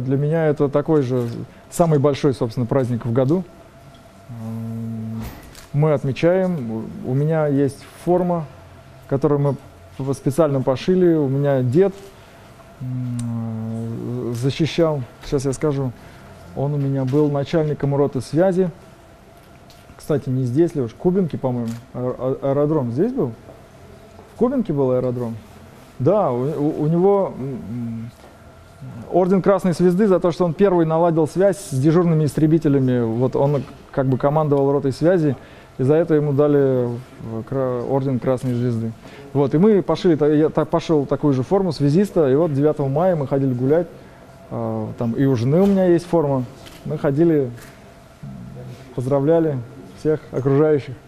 Для меня это такой же самый большой, собственно, праздник в году. Мы отмечаем. У меня есть форма, которую мы специально пошили. У меня дед защищал, сейчас я скажу, он у меня был начальником роты связи. Кстати, не здесь ли уж, Кубинки, по-моему, аэродром здесь был? В Кубинке был аэродром? Да, у него орден Красной Звезды за то, что он первый наладил связь с дежурными истребителями. Вот он как бы командовал ротой связи, и за это ему дали орден Красной Звезды. Вот, и мы пошили, я пошел такую же форму связиста, и вот 9 мая мы ходили гулять, там и у жены у меня есть форма, мы ходили, поздравляли всех окружающих.